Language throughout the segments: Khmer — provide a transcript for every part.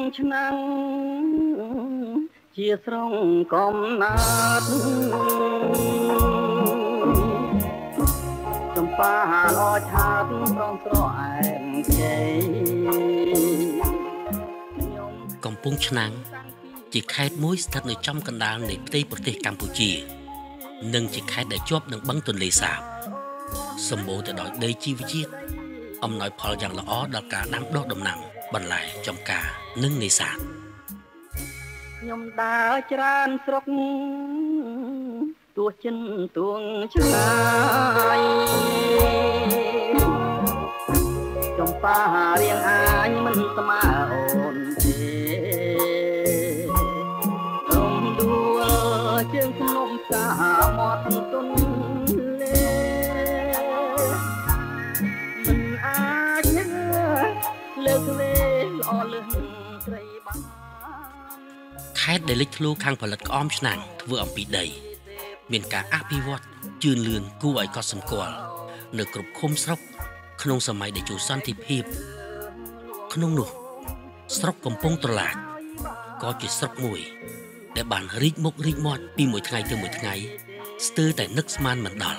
ឆ្នាំងជាស្រងកំណាត់ចំប៉ាឡឆាតប្រងស្រអែមជ័យកំពង់ឆ្នាំងជាខេត្តមួយស្ថិតនៅចំកណ្ដាលនៃផ្ទៃប្រទេសកម្ពុជានិងជាខេត្តដែលជាប់នឹងបឹងទន្លេសាបសម្បូរទៅដោយដីជីវជាតិអំណោយផលយ៉ាងល្អដល់ការដាំដុះដំណាំបន្លែចម្ការនិងនេសាទខ្ញុំដើរច្រើនស្រុកទោះចិនទួងឆ្ងាយចំប៉ារៀងអាញមិនស្មើអូនទេរំដួលជើងភ្នំសាមាត់ទុនលេមិនអាចលើកវេល្អលឹងត្រីបានខេត្តដែលលេចធ្លោខាងផលិតក្អមឆ្នាំងធ្វើអំពីដីមានការអភិវឌ្ឍជឿនលឿនគួរឲ្យកត់សម្គាល់នៅគ្រប់ឃុំស្រុកក្នុងសម័យដែលជួសន្តិភាពក្នុងនោះស្រុកកំពង់ត្រឡាចក៏ជាស្រុកមួយដែលបានរីកមុខរីកមាត់ពីមួយថ្ងៃទៅមួយថ្ងៃស្ទើរតែនឹកស្មានមិនដល់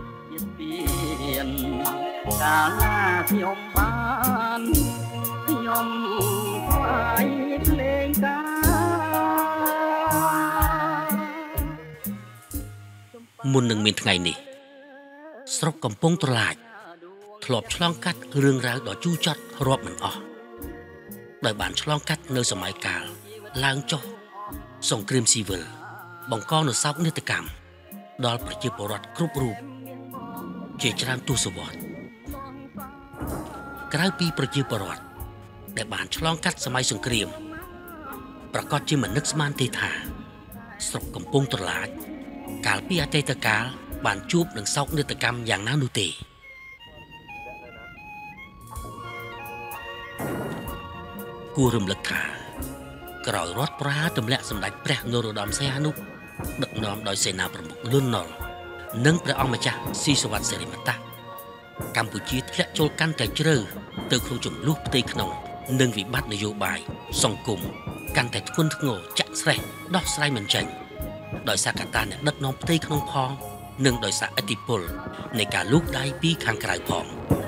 កាលណាខ្ញុំបានខ្ញុំថ្វាយភ្លេងការមុននឹងមានថ្ងៃនេះស្រុកកំពង់ត្រឡាចធ្លាប់ឆ្លងកាត់រឿងរ៉ាវដ៏ជូរចត់រាប់មិនអស់ដោយបានឆ្លងកាត់នៅសម័យកាលឡើងចុះសង្គ្រាមស៊ីវិលបង្កនូវសោកនាដកម្មដល់ប្រជាពលរដ្ឋគ្រប់រូបជាច្រើនទសវត្សរ៍ក្រៅពីប្រជាពលរដ្ឋដែលបានឆ្លងកាត់សម័យសង្គ្រាមប្រកាសជាមិននឹកស្មានទេថាស្រុកកំពង់ត្រឡាចកាលពីអតីតកាលបានជួបនឹងសោកនាដកម្មយ៉ាងណានោះទេគួររំលឹកថាក្រោយរដ្ឋប្រហារទម្លាក់សម្ដេចព្រះនរោត្តមសីហនុដឹកនាំដោយសេនាប្រមុខលន់ នល់និងព្រះអង្គម្ចាស់ស៊ីសុវត្ថិសិរិមតៈកម្ពុជាធ្លាក់ចូលកាន់តែជ្រៅទៅក្នុងចំនួនផ្ទៃក្នុងនិងវិបត្តិនយោបាយសង្គមកាន់តែធ្ងន់ធ្ងរចាក់ស្រេះដោះស្រាយមិនចេញដោយសារកត្តាអ្នកដឹកនាំផ្ទៃក្នុងផងនិងដោយសារឥទ្ធិពលនៃការលូកដៃពីខាងក្រៅផង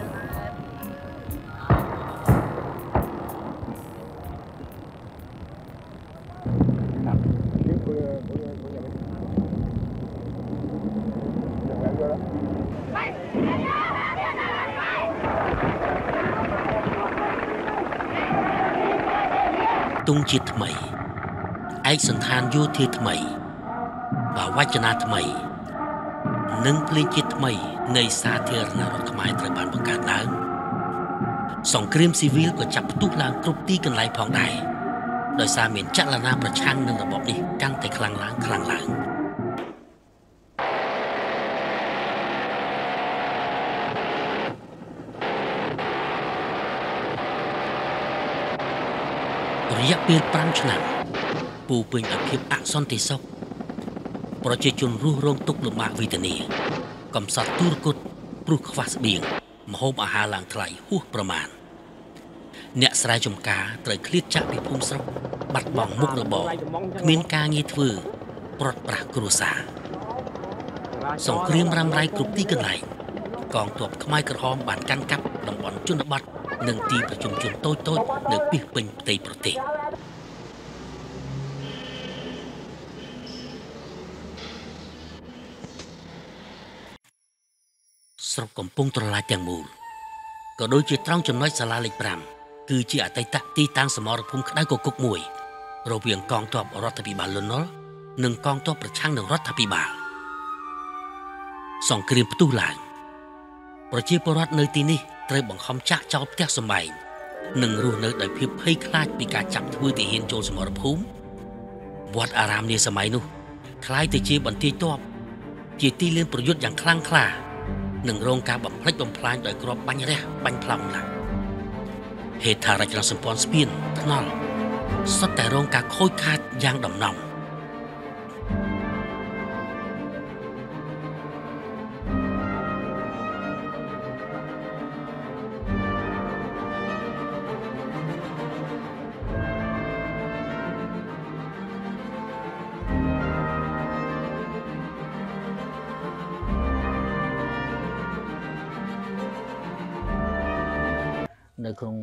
ទង់ជាតិថ្មីឯកសណ្ឋានយោធាថ្មីបាវចនាថ្មីនិងភ្លេងជាតិថ្មីនៃសាធារណរដ្ឋខ្មែរត្រូវបានបង្កើតឡើងសង្គ្រាមស៊ីវិលក៏ចាប់ផ្ទុះឡើងគ្រប់ទីកន្លែងផងដែរដោយសារមានចលនាប្រឆាំងនឹងរបបនេះកាន់តែខ្លាំងឡើងរយៈពេល5ឆ្នាំពូពេញដោយភាពអសន្តិសុខប្រជាជនរស់រងទុក្ខលំបាកវេទនាកំសត់ទូរគតព្រោះខ្វះស្បៀងម្ហូបអាហារឡើងថ្លៃហួសប្រមាណអ្នកស្រែចម្ការត្រូវឃ្លាតចាកពីភូមិស្រុកបាត់បង់មុខរបរគ្មានការងារធ្វើព្រាត់ប្រាសគ្រួសារសង្គ្រាមរ៉ាំរ៉ៃគ្រប់ទីកន្លែងកងទ័ពខ្មែរក្រហមបានកាន់កាប់តំបន់ជនបទនិងទីប្រជុំជនតូចៗនៅពាសពេញផ្ទៃប្រទេសស្រុកកំពង់ត្រឡាចទាំងមូលក៏ដូចជាត្រង់ចំណុចសាលាលេខ5គឺជាអតីតទីតាំងសមរភូមិក្តៅគគុកមួយរវាងកងទ័ពរដ្ឋាភិបាលលន់ នល់និងកងទ័ពប្រឆាំងនឹងរដ្ឋាភិបាលសង្គ្រាមផ្ទុះឡើងប្រជាពលរដ្ឋនៅទីនេះត្រូវបង្ខំចាក់ចោលផ្ទះសម្បែងនិងរស់នៅដោយភាពភ័យខ្លាចពីការចាប់ធ្វើទាហានចូលសមរភូមិវត្តអារាមនាសម័យនោះคล้ายទៅជាបន្ទាយទ័ពជាទីលានប្រយុទ្ធយ៉ាងខ្លាំងក្លានិងរងការបំផ្លិចបំផ្លាញដោយគ្រាប់បាញ់រះបាញ់ផ្លោមឡាហេដ្ឋារចនាសម្ព័ន្ធស្ពានថ្នល់សុទ្ធតែរងការខូចខាតយ៉ាងដំណំនៅក្នុង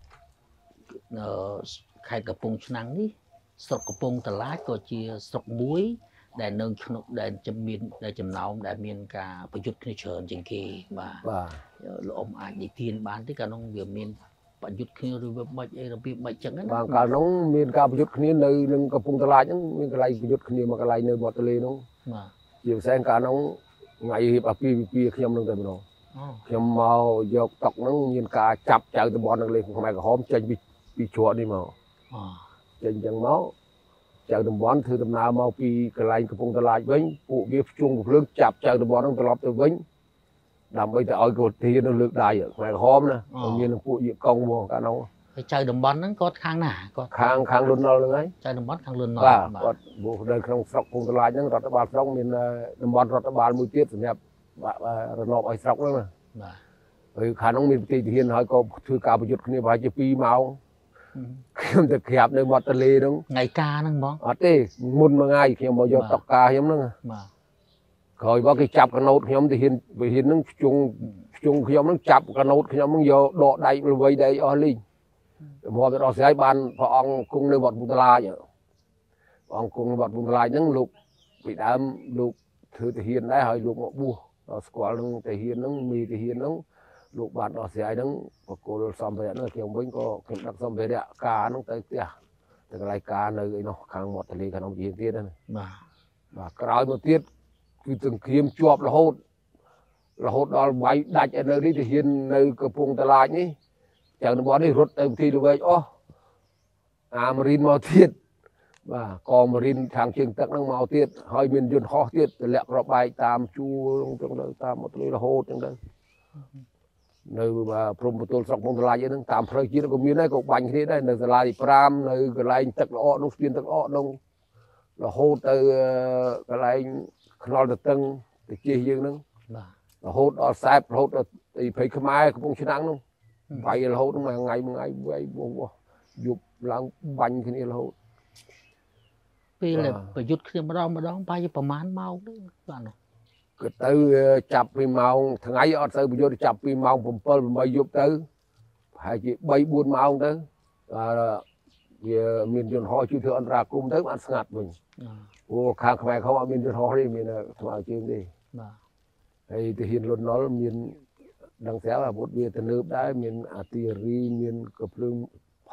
ខេត្តកំពង់ឆ្នាំងនេះស្រុកកំពង់តឡាចក៏ជាស្រុកមួយដែលនៅក្នុងដែលចំណោមដែលមានការប្រយុទ្ធគ្នាច្រើនជាងគេបាទលោកអ៊ំអាចនិទានបានទេកាលនោះវាមានប្រយុទ្ធគ្នាឬវាមិនអីរបៀបមិនចឹងណាបាទកាលនោះមានការប្រយុទ្ធគ្នានៅនឹងកំពង់តឡាចហ្នឹងមានកន្លែងប្រយុទ្ធគ្នាមកកន្លែងនៅមាត់ទន្លេនោះបាទជាពិសេសកាលនោះថ្ងៃរៀបអាពាហ៍ពិពាហ៍ខ្ញុំនឹងតែម្ដងខ្ញុំមកយកតុកហ្នឹងមានការចាប់ចៅតំបន់នឹងលេខខ្មែរក្រហមចេញពីជ្រក់នេះមកចេញចឹងមកចៅតំបន់ធ្វើដំណើរមកពីកន្លែងកំពង់តឡាចវិញពួកវាភ្ជុំភ្លើងចាប់ចៅតំបន់ហ្នឹងត្រឡប់ទៅវិញដើម្បីទៅឲ្យកូនធានលើកដៃខ្មែរក្រហមណាមាននឹងពួកយាកុងមកកាលនោះហើយចៅតំបន់ហ្នឹងគាត់ខាងណាគាត់ខាងលុនណុលហ្នឹងហើយចៅតំបន់ខាងលុនណុលបាទគាត់នៅក្នុងស្រុកកំពង់តឡាចហ្នឹងរដ្ឋបាលស្រុកមានតំបន់រដ្ឋបាលមួយទៀតសម្រាប់រណបឲ្យស្រុកហ្នឹងណាបាទហើយខាងនោះមានប្រទេសធានហើយក៏ធ្វើការប្រយុទ្ធគ្នាប្រហែលជា2ម៉ោងខ្ញុំទៅក្រាបនៅមាត់ទន្លេហ្នឹងថ្ងៃការហ្នឹងហ្មងអត់ទេមុនមួយថ្ងៃខ្ញុំមកយកតុកការខ្ញុំហ្នឹងបាទក្រោយមកគេចាប់កណូតខ្ញុំទៅហ៊ានហ្នឹងភ្ជុងខ្ញុំហ្នឹងចាប់កណូតខ្ញុំហ្នឹងយកដកដៃល្វីដៃអស់លីងមកទៅដល់ស្រីបានព្រះអង្គគង់នៅវត្តពុទ្ធឡាចព្រះអង្គគង់នៅវត្តពុទ្ធឡាចហ្នឹងលោកពីដើមលោកធ្វើទៅហ៊ានដែរហើយលោកមកបួសដល់ស្គាល់ហ្នឹងទៅហ៊ានហ្នឹងមីទៅហ៊ានហ្នឹងលោកបានដល់ស្រីហ្នឹងបកគលសម្ភារៈហ្នឹងខ្ញុំវិញក៏ខ្ញុំដឹកសម្ភារៈការហ្នឹងទៅផ្ទះទៅកន្លែងការនៅឯនោះខាងមាត់ទន្លេខាងនោះជាទៀតណាបាទក្រោយមកទៀតគឺទាំងគ្រាមជាប់រហូតដល់វាយដាច់នៅនេះទៅហ៊ាននៅកំពង់តឡាចនេះចៅតំបន់នេះរត់ទៅទីល្វែងអស់អាមរីនមកទៀតបាទកមរីនខាងជើងទឹកហ្នឹងមកទៀតហើយមានយន្តហោះទៀតទម្លាក់ក្របបែកតាមជួរទៅតាមមាត់ទន្លេរហូតចឹងទៅនៅព្រំប្រទល់ស្រុកកំពង់តឡាចហ្នឹងតាមផ្លូវជាតិក៏មានដែរក៏បាញ់គ្នាដែរនៅសាលាទី5នៅកន្លែងទឹកល្អនោះស្ពានទឹកល្អនោះរហូតទៅកន្លែងខ្នល់ទៅតឹងទៅជិះយើងហ្នឹងបាទរហូតដល់សែបរហូតដល់ទីភ័យខ្មែរកំពង់ឆ្នាំងនោះវាយរហូតមួយថ្ងៃវាយបោះយប់ឡើងបាញ់គ្នារហូតពេលប្រយុទ្ធគ្នាម្ដងបាយប្រហែលម៉ោងទៅបាទនោះក៏ទៅចាប់ពីម៉ោងថ្ងៃអត់ទៅប្រយុទ្ធចាប់ពីម៉ោង7 8យប់ទៅប្រហែលជា3 4ម៉ោងទៅវាមានយន្តហោះជួយធ្វើអន្តរាគមន៍ទៅបានស្ងាត់វិញព្រោះខាងខ្មែរเขาអត់មានយន្តហោះទេមានស្មារតីជើងទេបាទហើយទាហានលន់ណុលមានដឹងស្រាប់អាវុធវាទំនើបដែរមានអាទីរីមានកំភ្លើង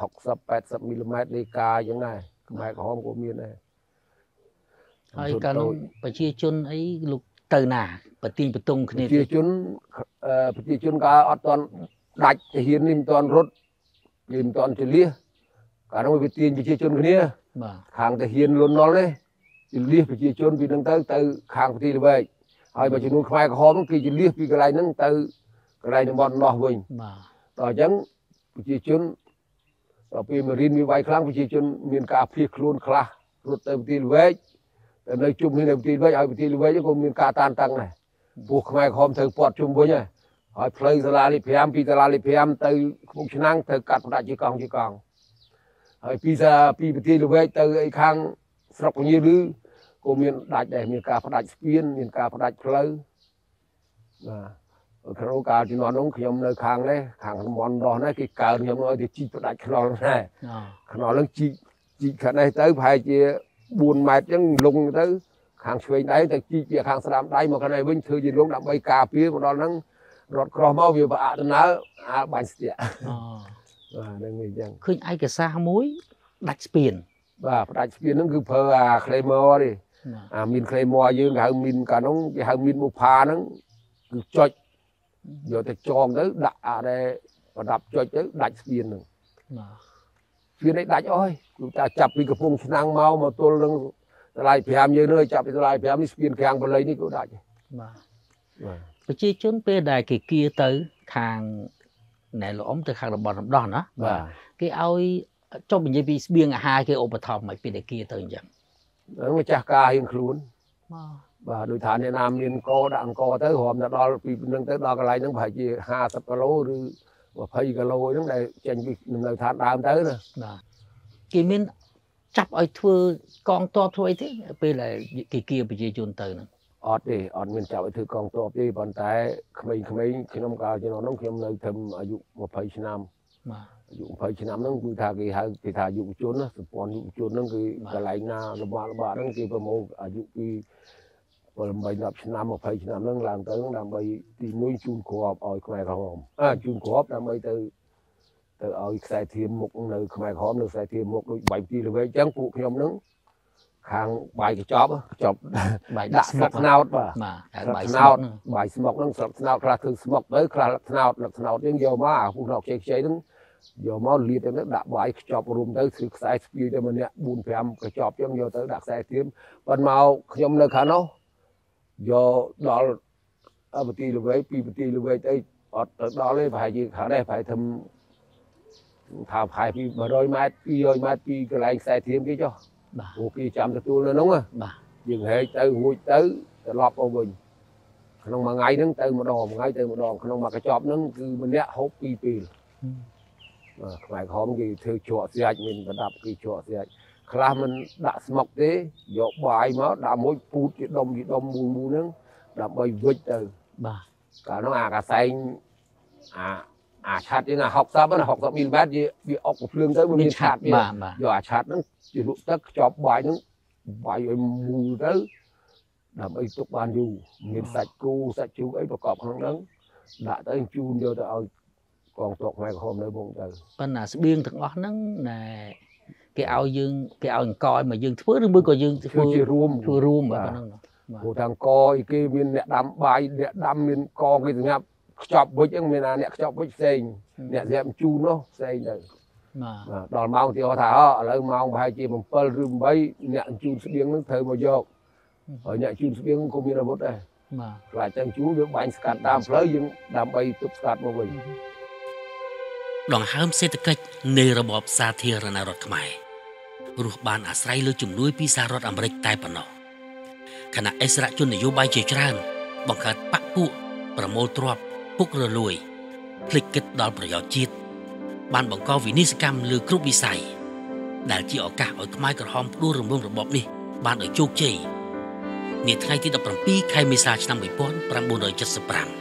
60 80 មីលីម៉ែត្រដេកាអញ្ចឹងដែរខ្មែរក្រហមក៏មានដែរហើយកាលនោះប្រជាជនអីលោកទៅណាប្រទីងបន្ទង់គ្នាប្រជាជនក៏អត់ទាន់ដាច់ទាហាននេះមិនទាន់រត់វាមិនទាន់ជលៀសកាលនោះវាទាញប្រជាជនគ្នាបាទខាងទាហានលន់ណុលនេះជលៀសប្រជាជនពីនឹងទៅខាងប្រទីល្វែងហើយបើចំនួនខ្មែរក្រហមគេជលៀសពីកន្លែងហ្នឹងទៅកន្លែងតំបន់នោះវិញបាទដល់អញ្ចឹងប្រជាជនដល់ពេលមេរីនមានវាយខ្លាំងប្រជាជនមានការភៀសខ្លួនខ្លះរត់ទៅប្រទីល្វែងតែនៅជុំគ្នានៅប្រទីល្វែងហើយប្រទីល្វែងក៏មានការតានតឹងដែរពួកខ្មែរក្រហមត្រូវពាត់ជុំវិញហើយផ្លូវសាលាលេខ5ពីសាលាលេខ5ទៅកំពង់ឆ្នាំងត្រូវកាត់ផ្ដាច់ជាកង់ហើយពីប្រទីល្វែងទៅឯខាងស្រុកពញាឬក៏មានដាច់ដែរមានការផ្ដាច់ស្ពានមានការផ្ដាច់ផ្លូវបាទក្នុងការជំនាន់នោះខ្ញុំនៅខាងនេះខាងតំបន់ដោះនេះគេកើខ្ញុំឲ្យទៅជីកផ្ដាច់ខ្នល់ដែរខ្នល់នឹងជីកខាងនេះទៅប្រហែលជា4ម៉ែត្រអញ្ចឹងលងទៅខាងឆ្វេងដៃទៅជីកពីខាងស្ដាំដៃមកខាងនេះវិញធ្វើជាលងដើម្បីការពារមកដល់ហ្នឹងរត់ក្រោះមកវាប្រអាក់ដំណើរបាញ់ស្ទាក់បាទនឹងអញ្ចឹងឃើញឯកសារមួយដាច់ស្ពានបាទផ្ដាច់ស្ពានហ្នឹងគឺប្រើក្លេម៉័រទេមានក្លេម៉័រយើងគេហៅមីនកាលនោះគេហៅមីនមុផាហ្នឹងគឺចុចយកទៅចងទៅដាក់ដែលប្រដាប់ចុចទៅដាច់ស្ពានហ្នឹងស្ពាននេះដាច់អស់ហើយគឺតែចាប់ពីកំពង់ឆ្នាំងមកទល់នឹងសាលា5យើងនេះចាប់ពីសាលា5នេះស្ពានខាងបល័យនេះក៏ដាច់បាទប្រជាជនពេលដែលគេគៀទៅខាងណែលោកអ៊ំទៅខាងតំបន់រំដោះណាបាទគេឲ្យចុះនិយាយពីស្បៀងអាហារគេឧបត្ថម្ភមកពីដែលគៀទៅអញ្ចឹងហ្នឹងម្ចាស់ការរៀងខ្លួនបាទដោយថាអ្នកណាមានកដាក់អង្គទៅរំដល់ពីនឹងទៅដល់កន្លែងហ្នឹងប្រហែលជា50គីឡូឬ20គីឡូហ្នឹងដែលចេញពីនៅឋានដើមទៅណាបាទគេមានចាប់ឲ្យធ្វើកងទ័ពធ្វើអីទេពេលដែលគេគៀប្រជាជនទៅហ្នឹងអត់ទេអត់មានចាប់ឲ្យធ្វើកងទ័ពទេប៉ុន្តែក្មេងៗខ្ញុំកាលជំនាន់នោះខ្ញុំនៅត្រឹមអាយុ20ឆ្នាំ dụ phải chỉ nắm nó cứ thà dụ chốn nó còn dụ chốn nó cái lại na là bà nó cái mô dụ cái bài đọc năm một phải chỉ nắm nó làm tới nó làm bài thì mới chun cọp ở ngoài không chun cọp làm bài từ ở xài thêm một nơi ngoài hòm nơi xài thêm một bài gì là về trắng phụ nhom nứng hàng bài cái chóp bài đã sập nào mà bài nào bài smoke nó sập nào là từ smoke tới là nào tiếng dầu má phụ học chơi đứng dầu má liệt nó đã bài chóp rùm tới sự xài speed để mình nè buồn phèm cái chóp giống như tới đặt xài thêm phần màu nhom nơi khá nó do đó ở một tí là về tới đó lấy phải gì khả đây phải thầm thảo phải vì mà rồi mai cái lại xài thêm cái cho cái chạm cho tôi nó đúng à dừng hệ tới ngồi tới lọp vào mình không mà ngay nó tới một đòn không mà cái chọp nó cứ mình nhẹ hốt pi phải không cái thư chùa xe mình phải đập cái chùa xe là mình đã mọc thế do bài mà đã mỗi phút cái đông bù nó đã bay vứt từ cả nó cả xanh chặt như là học tập mình bắt gì bị ốc của phương tới mình chặt đi giờ chặt nó chỉ lúc tất chọc bài nó bài mù tới làm ấy tục ban du mình sạch chú ấy và cọp hàng nắng đã tới chun vô tới còn tuột ngoài hôm nay buồn từ bên là biên thật ngót nắng nè cái ao coi mà dương phước mới coi dương phước ruom mà một thằng coi cái miền nẹt đâm bài nẹt đâm miền co cái gì ngập chọc với những miền nẹt chọc với xanh nẹt dẹp chu nó xanh rồi đòn mong thì họ thả họ lấy mong hai chị một phân rừng bay nẹt chu sự biến nó thời mà vô ở nẹt chu sự biến cũng như là một đây lại chân chú được bánh scat đam lấy những đam bay tục scat một mình đòn hám sẽ tự cách nềระบบสาธารณรัฐខ្មែររស់បានអាស្រ័យលើជំនួយពីសហរដ្ឋអាមេរិកតែប៉ុណ្ណោះខណៈអិសរាជជននយោបាយជាច្រើនបង្កើតបកពួកប្រមូលទ្រព្យពុករលួយភ្លេចគិតដល់ប្រយោជន៍ជាតិបានបង្កវិនិស្សកម្មលើគ្រប់វិស័យដែលជាឱកាសឲ្យខ្មែរក្រហមផ្ដួលរំលំរបបនេះបានដោយជោគជ័យនាថ្ងៃទី17ខែមេសាឆ្នាំ1975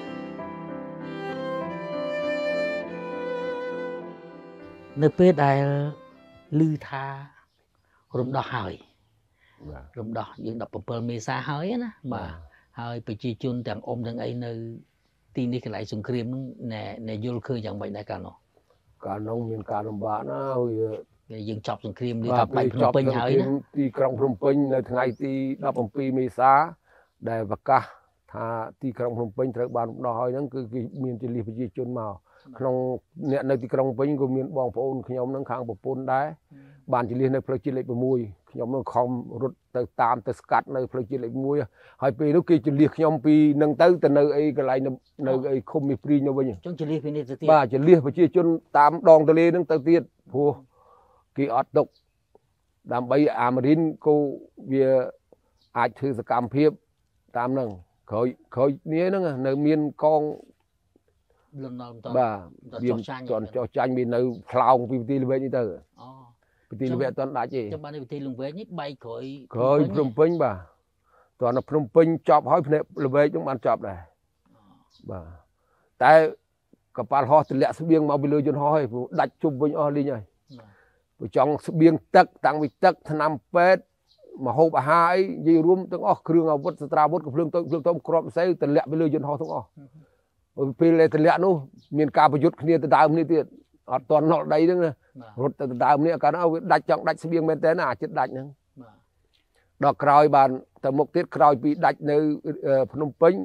នៅពេលដែលឮថារំដោះហើយរំដោះយើង17មេសាហើយណាបាទហើយប្រជាជនទាំងអ៊ំទាំងអីនៅទីនេះកន្លែងសង្គ្រាមហ្នឹងណែយល់ឃើញយ៉ាងម៉េចដែរកាលនោះមានការលំបាកណាស់យើងចប់សង្គ្រាមនេះថាបាញ់ភ្នំពេញហើយណាទីក្រុងភ្នំពេញនៅថ្ងៃទី17មេសាដែលប្រកាសថាទីក្រុងភ្នំពេញត្រូវបានរំដោះហើយហ្នឹងគឺមានជលិះប្រជាជនមកក្នុងអ្នកនៅទីក្រុងពេញក៏មានបងប្អូនខ្ញុំនឹងខាងប្រពន្ធដែរបានជលិះនៅផ្លូវជាតិលេខ6ខ្ញុំនឹងខំរត់ទៅតាមទៅស្កាត់នៅផ្លូវជាតិលេខ1ហើយពេលនោះគេជលិះខ្ញុំពីនឹងទៅនៅអីកន្លែងនៅអីឃុំមីព្រីងទៅវិញចង់ជលិះពីនេះទៅទៀតបាទជលិះប្រជាជនតាមដងទន្លេនឹងទៅទៀតព្រោះគេអត់ទុកដើម្បីអាមេរិនក៏វាអាចធ្វើសកម្មភាពតាមនឹងក្រោយនេះហ្នឹងនៅមានកងលំដល់បន្តបាទវាចោះចាញ់មាននៅខ្លោងពីវិធីល្វែងនេះទៅវិធីល្វែងអត់ទាន់ដាច់ទេចាំបានវិធីល្វែងនេះបែកក្រោយភ្នំពេញបាទតើនៅភ្នំពេញចប់ហើយភ្នែកល្វែងហ្នឹងបានចប់ដែរបាទតែកប៉ាល់ហោះទម្លាក់ស្បៀងមកពីលើយន្តហោះហើយដាច់ជុំវិញអស់លីងហើយបើចង់ស្បៀងទឹកតាំងពីទឹកថ្នាំពេទ្យមហូបអាហារអីនិយាយរួមទាំងអស់គ្រឿងអាវុធស្ត្រាវុធកំភ្លើងតូចភ្លើងធំក្របផ្សេងទម្លាក់ពីលើយន្តហោះទាំងអស់ពេលទម្លាក់នោះមានការប្រយុទ្ធគ្នាទៅដើមនេះទៀតអត់តន់ដល់ដីហ្នឹងណារត់ទៅដើមនេះកាលនោះវាដាច់ចង់ដាច់ស្បៀងមែនតើណាចិត្តដាច់ហ្នឹងដល់ក្រោយបានទៅមុខទៀតក្រោយពីដាច់នៅភ្នំពេញ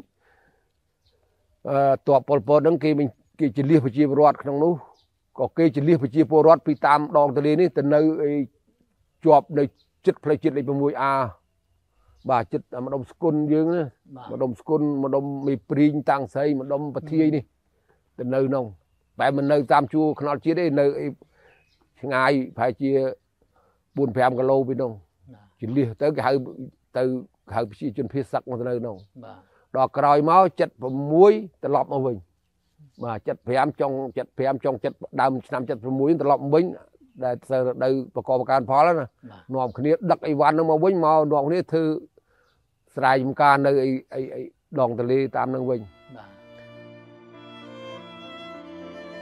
តបប៉ុលពតហ្នឹងគេជលៀសប្រជាពលរដ្ឋក្នុងនោះក៏គេជលៀសប្រជាពលរដ្ឋពីតាមដងទន្លេនេះទៅនៅជាប់នៅចិត្តផ្លូវជាតិលេខ 6A បាទចិត្តម្ដុំស្គុនយើងណាម្ដុំស្គុនម្ដុំមីព្រីងតាំងស្រីម្ដុំពធាយនេះទៅនៅនោះបែបមិននៅតាមជួរខ្នល់ជាតិទេនៅឆ្ងាយប្រហែលជា 4-5 គីឡូពីនោះជលៀសទៅគេហៅប្រជាជនភៀសសឹកមកទៅនៅនោះដល់ក្រោយមក76ត្រឡប់មកវិញបាទ75ចុងដើមឆ្នាំ76ត្រឡប់មកវិញដែលទៅរដូវប្រកបការផលណានាំគ្នាដឹកអីវ៉ាន់នឹងមកវិញមកនាំគ្នាធ្វើស្រែចម្ការនៅអីដងទន្លេតាមនឹងវិញ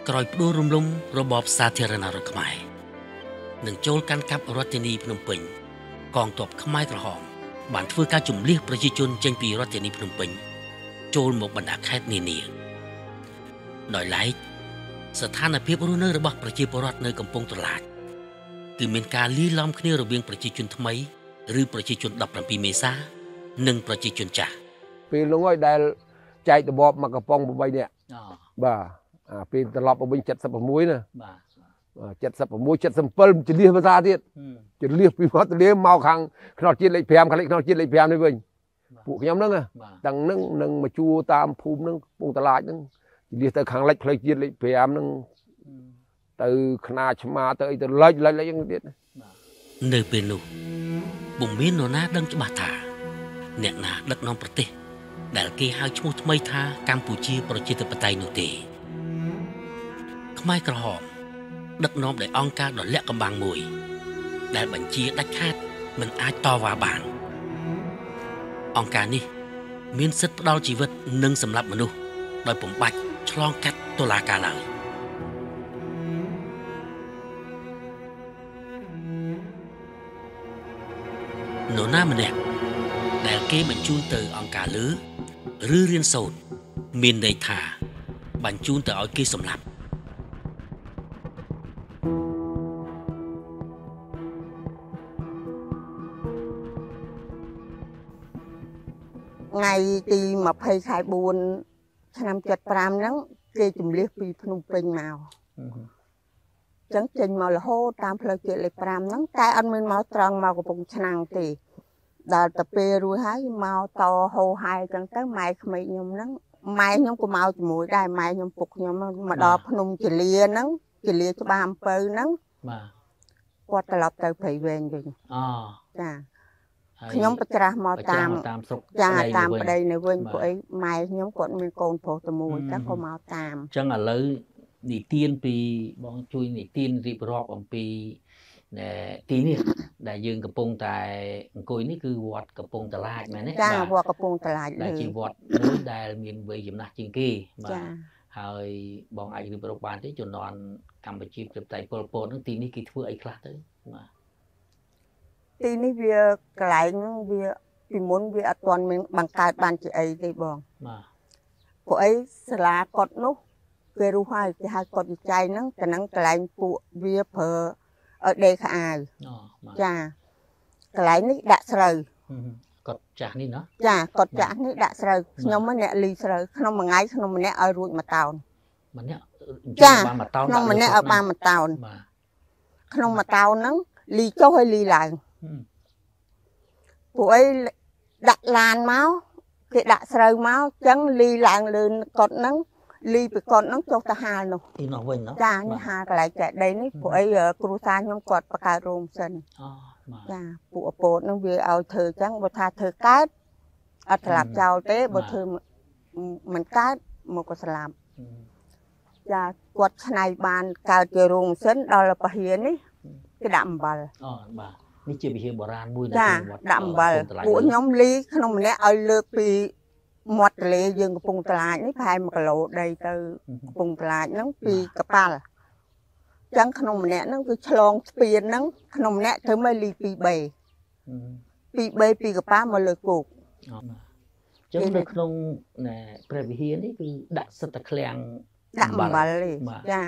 ក្រោយផ្ដួលរំលំរបបសាធារណរដ្ឋខ្មែរនឹងចូលកាន់កាប់រដ្ឋធានីភ្នំពេញកងទ័ពខ្មែរក្រហមបានធ្វើការជំលះប្រជាជនចេញពីរដ្ឋធានីភ្នំពេញចូលមកបណ្ដាខេត្តនានាដោយឡែកស្ថានភាពរស់នៅរបស់ប្រជាពលរដ្ឋនៅកំពង់ត្រឡាចគឺមានការលាយឡំគ្នារវាងប្រជាជនថ្មីឬប្រជាជន17មេសានិងប្រជាជនចាស់ពេលនោះហើយដែលចែករបបមកកំពង់8នាក់បាទពេលត្រឡប់មកវិញ76ណាបាទ76 77ជលៀសភាសាទៀតជលៀសពីវត្តទលាមកខាងខ្នល់ជាតិលេខ5ខាងលេខខ្នល់ជាតិលេខ5នេះវិញពួកខ្ញុំហ្នឹងទាំងហ្នឹងនឹងមកជួតាមភូមិហ្នឹងកំពង់ត្រឡាចហ្នឹងជលៀសទៅខាងលិចផ្លូវជាតិលេខ5ហ្នឹងទៅខ្នាឆ្មាទៅអីទៅលិចហ្នឹងទៀតនៅពេលនោះពុំមាននរណាដឹងច្បាស់ថាអ្នកណាដឹកនាំប្រទេសដែលគេហៅឈ្មោះថ្មីថាកម្ពុជាប្រជាធិបតេយ្យនោះទេខ្មែរក្រហមដឹកនាំដោយអង្គការដ៏លាក់កំបាំងមួយដែលបញ្ជាដាច់ខាតមិនអាចតវ៉ាបានអង្គការនេះមានសិទ្ធិផ្ដល់ជីវិតនិងសម្លាប់មនុស្សដោយពុំបាច់ឆ្លងកាត់តុលាការឡើយនរណាម្នាក់ដែលគេបញ្ជូនទៅអង្គការលើឬរៀនសូត្រមានន័យថាបញ្ជូនទៅឲ្យគេសម្លាប់ថ្ងៃទី20 ខែ 4 ឆ្នាំ 75 ហ្នឹងគេជំលះពីភ្នំពេញមកចឹងចេញមករហូតតាមផ្លូវជាតិលេខ5ហ្នឹងតែអត់មានមកត្រង់មកកំពង់ឆ្នាំងទេដល់ទៅពេលរួចហើយមកតហោហែចឹងទៅម៉ែក្មេកខ្ញុំហ្នឹងម៉ែខ្ញុំក៏មកជាមួយដែរម៉ែខ្ញុំពុកខ្ញុំមកដល់ភ្នំជលាហ្នឹងជលាច្បារអំពៅហ្នឹងបាទគាត់ត្រឡប់ទៅព្រៃវែងវិញចាខ្ញុំប្រច្រាស់មកតាមស្រុកចាតាមប្តីនៅវិញពួកអីម៉ែខ្ញុំគាត់មានកូនប្រុសតែមួយតែក៏មកតាមអញ្ចឹងឥឡូវនិទានពីបងជួយនិទានរៀបរាប់អំពីទីនេះដែលយើងកំពុងតែអង្គុយនេះគឺវត្តកំពង់តឡាចមែនទេចាវត្តកំពង់តឡាចដែលជាវត្តមួយដែលមានវ័យចំណាស់ជាងគេបាទហើយបងអាចរៀបរាប់បានទេជំនាន់កម្ពុជាប្រជាធិបតេយ្យប៉ុលពតហ្នឹងទីនេះគេធ្វើអីខ្លះទៅបាទទីនេះវាកន្លែងហ្នឹងវាពីមុនវាអត់ទាន់មានបង្កើតបានជាអីទេបងបាទពួកអីសាលាកុដនោះគេរុះហើយគេហៅកុដវិច័យហ្នឹងតែហ្នឹងកន្លែងពួកវាប្រើឲ្យដេកខោអាវចាកន្លែងនេះដាក់ស្រូវកុដចាស់នេះណាចាកុដចាស់នេះដាក់ស្រូវខ្ញុំអ្នកលីស្រូវក្នុងមួយថ្ងៃខ្ញុំម្នាក់ឲ្យរួច1តោនម្នាក់ចាក្នុងម្នាក់ឲ្យបាន1តោនបាទក្នុង1តោនហ្នឹងលីចុះឲ្យលីឡើងពួកអីដាក់ឡានមកគេដាក់ស្រូវមកចឹងលីឡើងលើកុដហ្នឹងលីពីកុដហ្នឹងចុះទៅហាលនោះទីនោះវិញណាចានេះហាលកន្លែងចែកដីនេះពួកអីគ្រូសាខ្ញុំគាត់បង្កើតរោងសិនចាពួកអពតហ្នឹងវាឲ្យធ្វើចឹងបើថាធ្វើកើតអត់ស្លាប់ចោលទេបើធ្វើមិនកើតមកក៏ស្លាប់ចាគាត់ឆ្នៃបានកើតជារោងសិនដល់ពហិយនេះគេដាក់អំបិលបាទនេះជាវិហារបុរាណមួយនៅក្នុងវត្តដាក់អំបិលពួកខ្ញុំលីក្នុងម្នាក់ឲ្យលើកពីមាត់ទន្លេយើងកំពង់តឡាចនេះប្រហែល1គីឡូដីទៅកំពង់តឡាចហ្នឹងពីកប៉ាល់ចឹងក្នុងម្នាក់ហ្នឹងគឺឆ្លងស្ពានហ្នឹងក្នុងម្នាក់ធ្វើមកលី2 3ពីកប៉ាល់មកលើគោកចឹងនៅក្នុងព្រះវិហារនេះគឺដាក់សិតតែឃ្លាំងដាក់អំបិលទេចា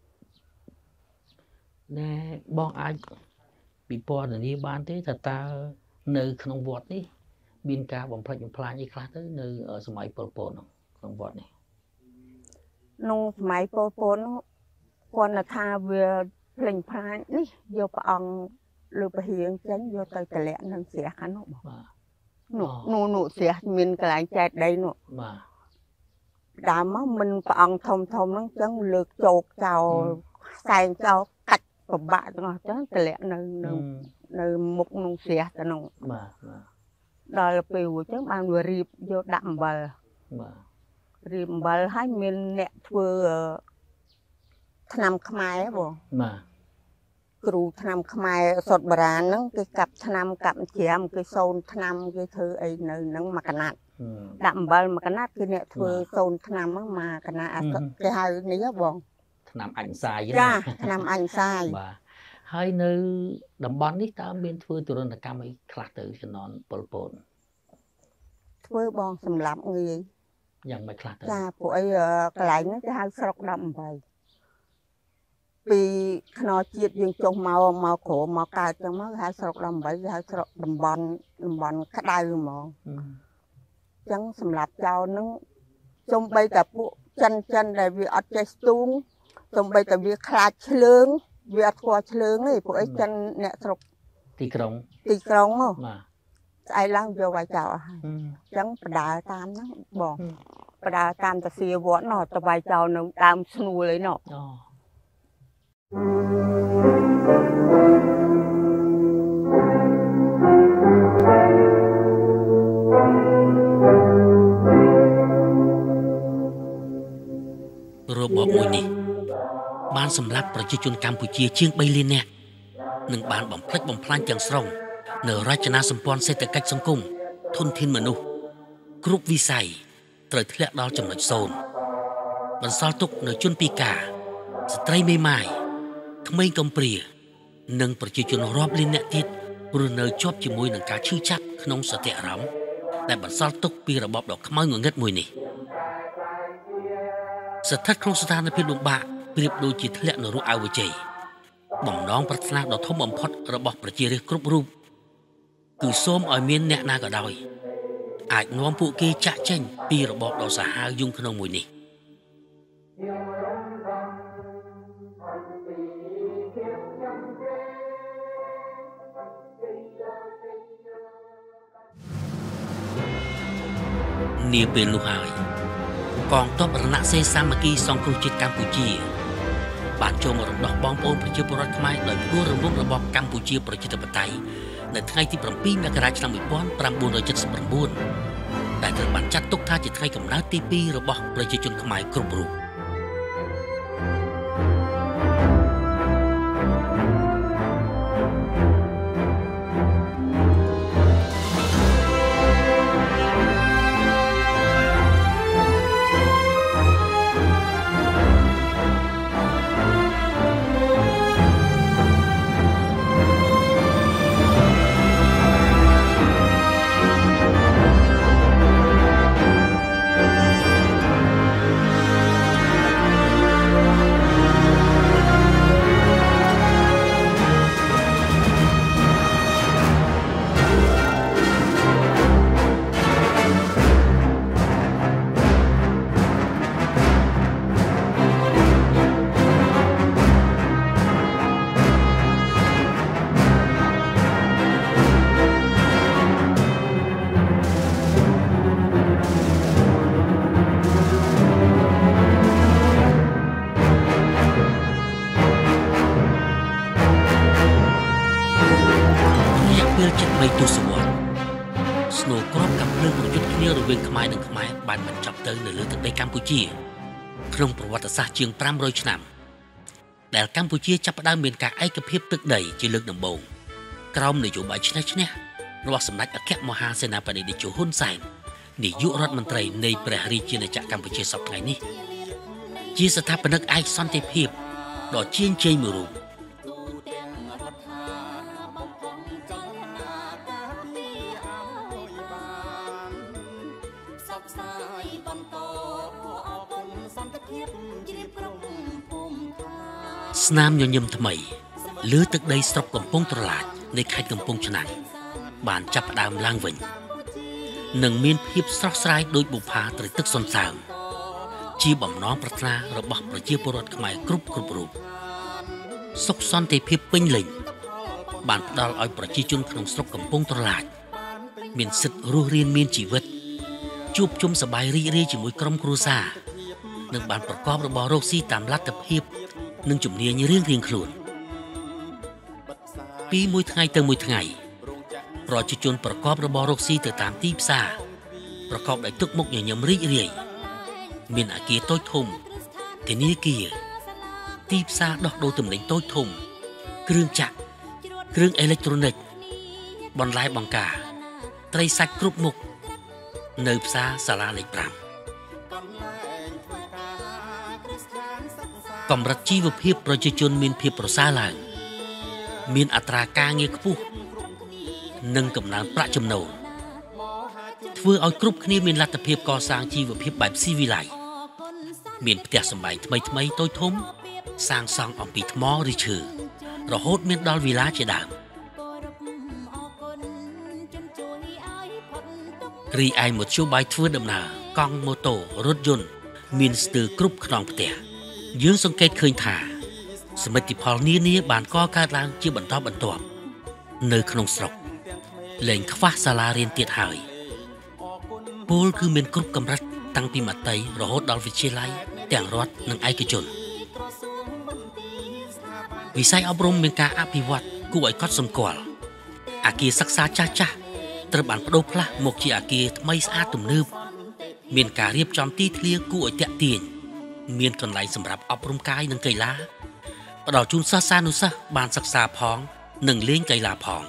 ណែបងអាចពិពណ៌នាបានទេថាតើនៅក្នុងវត្តនេះមានការបំផ្លិចបំផ្លាញអីខ្លះទៅនៅសម័យប៉ុលពតក្នុងវត្តនេះក្នុងសម័យប៉ុលពតនោះគាត់ថាវាភ្លេងផ្លាញនេះយកព្រះអង្គលើពហៀងចេញយកទៅតម្លាក់នឹងស្រះខាងនោះបាទនោះស្រះមានកន្លែងចែកដីនោះបាទដើមមកមិនព្រះអង្គធំហ្នឹងចឹងលើកជោគចោលខ្សែងចោលកាច់ពិបាកទាំងអស់ចឹងតម្លាក់នៅមុខនោះស្រះទៅនោះបាទដល់ពេលរួចចឹងបានវារៀបយកដាក់អំបិលបាទរៀបអំបិលហើយមានអ្នកធ្វើថ្នាំខ្មែរបងបាទគ្រូថ្នាំខ្មែរសុទ្ធបុរាណហ្នឹងគេកាប់ថ្នាំកាប់ច្រាមគេសូនថ្នាំគេធ្វើអីនៅហ្នឹងមួយកណាត់ដាក់អំបិលមួយកណាត់គឺអ្នកធ្វើសូនថ្នាំហ្នឹងមួយកណាត់គេហៅនេះបង Nam ảnh sai Dạ, Nam ảnh sai. Bà hơi nơi đồng bọn ní ta bên thưa tụi nó cam ấy khát từ cho nó bồn bồn. Thưa bong sầm lắm người. Yang mày khát từ. Dạ, phụ ấy cái lại nó cái hai sọc đậm vậy. Vì nó chiết dương trong màu khổ màu cài trong nó hai sọc đậm vậy hai sọc đậm bọn khát đai luôn mà. Chẳng sầm lắm cháu nó trong bây tập chân này vì ở trái tung trong bây tập vì khát lương vì ở qua lương này phụ ấy chân nè sọc Tì krong không ai làm vô vài cháu chẳng đá tam nó bỏ đá tam ta xìa võ nó ta vài cháu nó tam snu lấy nó របបមួយនេះបានសម្លាប់ប្រជាជនកម្ពុជាជាង 3 លាននាក់និងបានបំផ្លិចបំផ្លាញទាំងស្រុងនៅរចនាសម្ព័ន្ធសេដ្ឋកិច្ចសង្គមធនធានមនុស្សគ្រប់វិស័យត្រូវធ្លាក់ដល់ចំណុចសូន្យបន្សល់ទុកនៅជនពិការស្ត្រីមេម៉ាយក្មេងកំព្រានិងប្រជាជនរាប់លាននាក់ទៀតរស់នៅជាប់ជាមួយនឹងការឈឺចាប់ក្នុងសតិអារម្មណ៍ដែលបន្សល់ទុកពីរបបដ៏ខ្មៅងងឹតមួយនេះស្ថិតក្នុងស្ថានភាពលំបាកប្រៀបដូចជាធ្លាក់នៅរកអវជ័យបំណងប្រាថ្នាដ៏ធំបំផុតរបស់ប្រជារាស្ត្រគ្រប់រូបគឺសូមឲ្យមានអ្នកណាក៏ដោយអាចនាំពួកគេចាក់ចេញពីរបបដ៏សាហាវយង់ក្នុងមួយនេះនាពេលនោះហើយកងទ័ពរណសេរីសាមគ្គីសង្គ្រោះជាតិកម្ពុជាបានចូលមករំដោះបងប្អូនប្រជាពលរដ្ឋខ្មែរដោយផ្ដួលរំលំរបបកម្ពុជាប្រជាធិបតេយ្យនៅថ្ងៃទី7មករាឆ្នាំ1979ដែលត្រូវបានចាត់ទុកថាជាថ្ងៃកំណើតទី2របស់ប្រជាជនខ្មែរគ្រប់រូបក្នុងប្រវត្តិសាស្ត្រជាង500ឆ្នាំដែលកម្ពុជាចាប់ផ្ដើមមានការឯកភាពទឹកដីជាលើកដំបូងក្រោមនយោបាយឈ្នះឈ្នះរបស់សម្ដេចអគ្គមហាសេនាបតីតេជោហ៊ុនសែននាយករដ្ឋមន្ត្រីនៃព្រះរាជាណាចក្រកម្ពុជាសប្តាហ៍នេះជាស្ថាបនិកឯកសន្តិភាពដ៏ជាងជ័យមួយរូបស្នាមញញឹមថ្មីលើទឹកដីស្រុកកំពង់ត្រឡាចនៃខេត្តកំពង់ឆ្នាំងបានចាប់ផ្ដើមឡើងវិញនិងមានភាពស្រស់ស្រាយដោយបុប្ផាត្រីទឹកសន្សើមជាបំណងប្រាថ្នារបស់ប្រជាពលរដ្ឋខ្មែរគ្រប់រូបសុខសន្តិភាពពេញលេញបានផ្ដល់ឲ្យប្រជាជនក្នុងស្រុកកំពង់ត្រឡាចមានសិទ្ធិរស់រានមានជីវិតជួបជុំសប្បាយរីករាយជាមួយក្រុមគ្រួសារនិងបានប្រកបរបររកស៊ីតាមលទ្ធភាពនិងជំនាញរៀងខ្លួនពីមួយថ្ងៃទៅមួយថ្ងៃប្រជាជនប្រកបរបររកស៊ីទៅតាមទីផ្សារប្រកបដោយទឹកមុខញញឹមរីករាយមានអគារតូចធំធនាគារទីផ្សារដោះដូរទំនិញតូចធំគ្រឿងចក្រគ្រឿងអេឡិចត្រូនិកបន្លែបង្ការត្រីសាច់គ្រប់មុខនៅផ្សារសាលាលេខ5 កម្រិតជីវភាពប្រជាជនមានភាពប្រសើរឡើងមានអត្រាការងារខ្ពស់និងកំណើនប្រាក់ចំណូលធ្វើឲ្យគ្រប់គ្នាមានលទ្ធភាពកសាងជីវភាពបែបស៊ីវិល័យមានផ្ទះសម្បែងថ្មីតូចធំសាងសង់អំពីថ្មឬឈើរហូតមានដល់វិឡាជាដើមរីឯមធ្យោបាយធ្វើដំណើរកង់ម៉ូតូរថយន្តមានស្ទើរគ្រប់ខ្នងផ្ទះយើងសង្កេតឃើញថាសមិទ្ធផលនានាបានកកើតឡើងជាបន្តបន្ទាប់នៅក្នុងស្រុកលែងខ្វះសាលារៀនទៀតហើយពលគឺមានគ្រប់កម្រិតតាំងពីមត្តេយ្យរហូតដល់វិទ្យាល័យទាំងរដ្ឋនិងឯកជនវិស័យអប់រំមានការអភិវឌ្ឍគួរឲ្យកត់សម្គាល់អគារសិក្សាចាស់ៗត្រូវបានប្តូរផ្លាស់មកជាអគារថ្មីស្អាតទំនើបមានការរៀបចំទីធ្លាគួរឲ្យទាក់ទាញមានកន្លែងសម្រាប់អប់រំកាយនិងកីឡាផ្ដល់ជូនសិស្សានុសិស្សបានសិក្សាផងនិងលេងកីឡាផង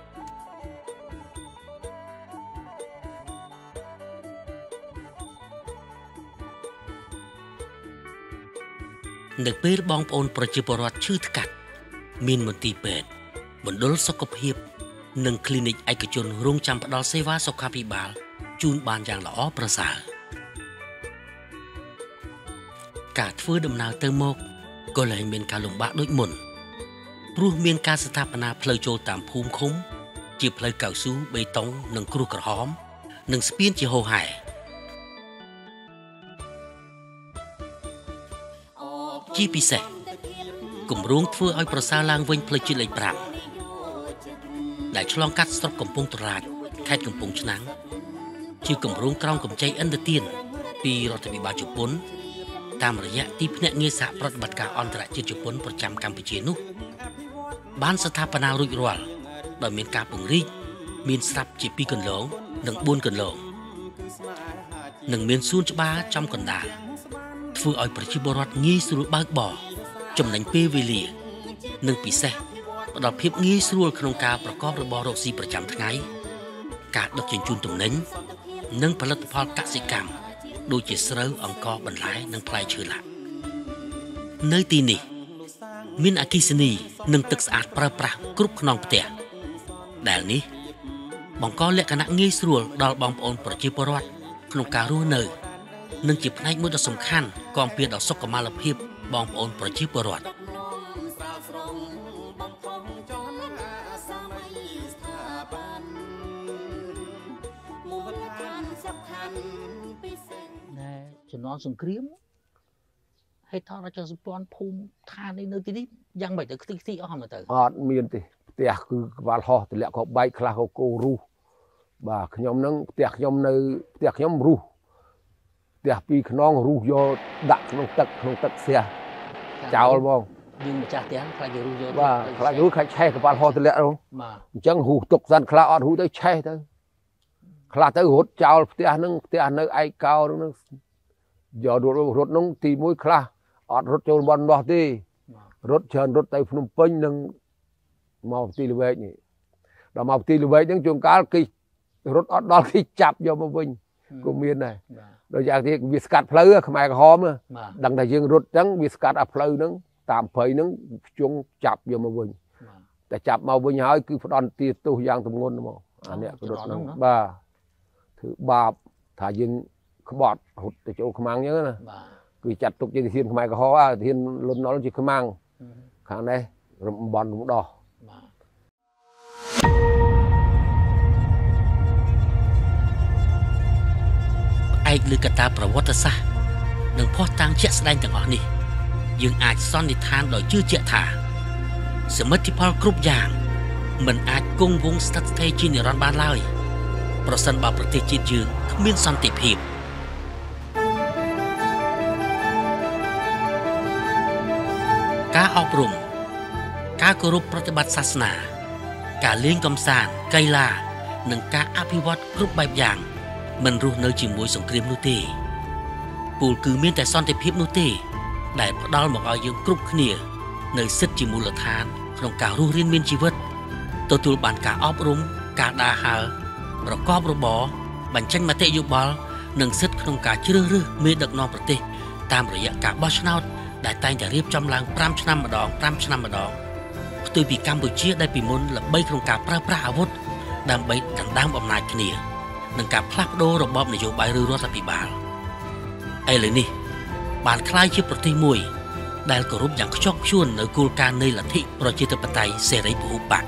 នៅពេលបងប្អូនប្រជាពលរដ្ឋឈឺថ្កាត់មានមន្ទីរពេទ្យមណ្ឌលសុខភាពនិងគ្លីនិកឯកជនរងចាំផ្ដល់សេវាសុខាភិបាលជូនបានយ៉ាងល្អប្រសើរការធ្វើដំណើរទៅមកក៏លែងមានការលំបាកដូចមុនព្រោះមានការស្ថាបនាផ្លូវចូលតាមភូមិឃុំជាផ្លូវកៅស៊ូបេតុងនិងគ្រួសក្រហមនិងស្ពានជាហូរហែជាពិសេសគម្រោងធ្វើឲ្យប្រសើរឡើងវិញផ្លូវជាតិលេខ5ដែលឆ្លងកាត់ស្រុកកំពង់ត្រឡាចខេត្តកំពង់ឆ្នាំងជាគម្រោងក្រោមកម្ចីឥណ្ឌាទានពីរដ្ឋាភិបាលជប៉ុនតាមរយៈទីភ្នាក់ងារសហប្រតិបត្តិការអន្តរជាតិជប៉ុនប្រចាំកម្ពុជានោះបានស្ថាបនារួចរាល់ដោយមានការពង្រីកមានស្រាប់ជា2គន្លងនិង4គន្លងនិងមានសួនច្បារចំកណ្ដាលធ្វើឲ្យប្រជាពលរដ្ឋងាយស្រួលបើកបរចំណេញពេលវេលានិងពិសេសផ្ដល់ភាពងាយស្រួលក្នុងការប្រកបរបររកស៊ីប្រចាំថ្ងៃការដឹកជញ្ជូនទំនិញនិងផលិតផលកសិកម្មដូចជាស្រូវអង្ករបន្លែនិងផ្លែឈើឡាក់នៅទីនេះមានអគ្គិសនីនិងទឹកស្អាតប្រើប្រាស់គ្រប់ខ្នងផ្ទះដែលនេះបង្កលក្ខណៈងាយស្រួលដល់បងប្អូនប្រជាពលរដ្ឋក្នុងការរស់នៅនិងជាផ្នែកមួយដ៏សំខាន់គាំពៀដល់សុខុមាលភាពបងប្អូនប្រជាពលរដ្ឋជំនាន់សង្គ្រាមហេតុផលរដ្ឋសម្ព័ន្ធភូមិឋាននេះនៅទីនេះយ៉ាងម៉េចទៅខ្ទីអស់មកទៅអត់មានទេផ្ទះគឺក្បាលហោះទម្លាក់ក៏បែកខ្លះក៏គោរុះបាទខ្ញុំនឹងផ្ទះខ្ញុំនៅផ្ទះខ្ញុំរុះផ្ទះ2ខ្នងរុះយកដាក់ក្នុងទឹកស្ទះចោលបងយើងម្ចាស់ផ្ទះខ្លាចគេរុះយកបាទខ្លាចរុះខ្លាចឆេះក្បាលហោះទម្លាក់នោះបាទអញ្ចឹងរុះទុកសិនខ្លះអត់រុះទៅឆេះទៅខ្លះទៅរត់ចោលផ្ទះនឹងផ្ទះនៅឯកោនឹងយករត់នោះទី1ខ្លះអត់រត់ចូលបនដោះទេរត់ច្រើនរត់ទៅភ្នំពេញនឹងមកទីល្វែកនេះដល់មកទីល្វែកហ្នឹងជួនកាលគេរត់អត់ដល់គេចាប់យកមកវិញក៏មានដែរដោយយ៉ាងទីវាស្កាត់ផ្លូវខ្មែរក្រហមដឹងតែយើងរត់អញ្ចឹងវាស្កាត់អាផ្លូវហ្នឹងតាមព្រៃហ្នឹងខ្ជុងចាប់យកមកវិញតែចាប់មកវិញហើយគឺផ្ដន់ទាទោសយ៉ាងធ្ងន់ហ្មងអានេះរត់ហ្នឹងបាទធ្វើបាបថាយើងក្បត់រត់ទៅចូលខ្មាំងអញ្ចឹងណាគឺចាត់ទុកជាធានខ្មែរក្រហមធានលន់ណុលជាខ្មាំងខាងនេះរំបន់រំដោះឯកលើកត្តាប្រវត្តិសាស្ត្រនិងភស្តុតាងជាក់ស្ដែងទាំងអស់នេះយើងអាចសន្និដ្ឋានដោយជឿជាក់ថាសមិទ្ធផលគ្រប់យ៉ាងមិនអាចគង់វង្សស្ថិតស្ថេរជានិរន្តរ៍បានឡើយប្រសិនបើប្រទេសជាតិយើងគ្មានសន្តិភាពការអប់រំការគោរពប្រតិបត្តិសាសនាការលេងកម្សាន្តកីឡានិងការអភិវឌ្ឍគ្រប់បែបយ៉ាងមិនរស់នៅជាមួយសង្គ្រាមនោះទេពលគឺមានតែសន្តិភាពនោះទេដែលផ្ដល់មកឲ្យយើងគ្រប់គ្នានៅសិទ្ធិជាមូលដ្ឋានក្នុងការរស់រានមានជីវិតទទួលបានការអប់រំការដើរហើរប្រកបរបរបញ្ចេញមតិយោបល់និងសិទ្ធិក្នុងការជ្រើសរើសមេដឹកនាំប្រទេសតាមរយៈការបោះឆ្នោតដែលតែងតែរៀបចំឡើង5ឆ្នាំម្ដងផ្ទុយពីកម្ពុជាដែលពីមុនល្បីក្នុងការប្រើប្រាស់អាវុធដើម្បីដណ្ដើមអំណាចគ្នានិងការផ្លាស់ប្ដូររបបនយោបាយឬរដ្ឋាភិបាលឥឡូវនេះបានក្លាយជាប្រទេសមួយដែលគោរពយ៉ាងខ្ជាប់ខ្ជួននៅគោលការណ៍នៃលទ្ធិប្រជាធិបតេយ្យសេរីពហុបក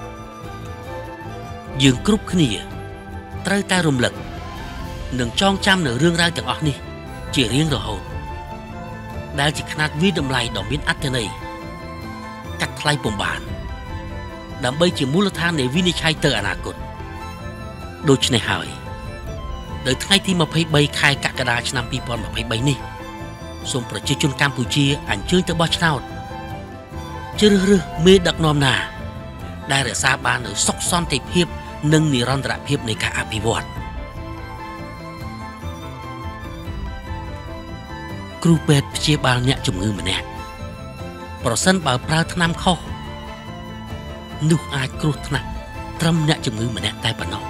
យើងគ្រប់គ្នាត្រូវតែរំលឹកនិងចងចាំនៅរឿងរ៉ាវទាំងអស់នេះជារៀងរហូតដែលជាຂະຫນាតវិតម្លៃដ៏មានអត្ថន័យកាត់ថ្លៃពុំបានដើម្បីជាមូលដ្ឋាននៃវិនិច្ឆ័យទៅអនាគតដូច្នេះហើយនៅថ្ងៃទី23ខែកក្កដាឆ្នាំ2023នេះសូមប្រជាជនកម្ពុជាអញ្ជើញទៅបោះឆ្នោតជ្រើសរើសមេដឹកនាំណាដែលរក្សាបាននូវសុខសន្តិភាពនិងនិរន្តរភាពនៃការអភិវឌ្ឍគ្រូពេទ្យព្យាបាលអ្នកជំងឺម្នាក់ប្រសិនបើប្រើថ្នាំខុសនោះអាចគ្រោះថ្នាក់ត្រឹមអ្នកជំងឺម្នាក់តែប៉ុណ្ណោះ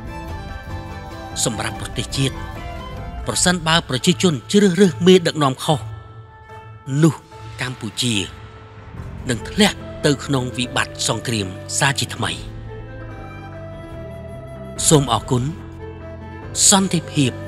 សម្រាប់ប្រទេសជាតិប្រសិនបើប្រជាជនជ្រើសរើសមេដឹកនាំខុសនោះកម្ពុជានឹងធ្លាក់ទៅក្នុងវិបត្តិសង្គ្រាមសាជាថ្មីសូមអរគុណសន្តិភាព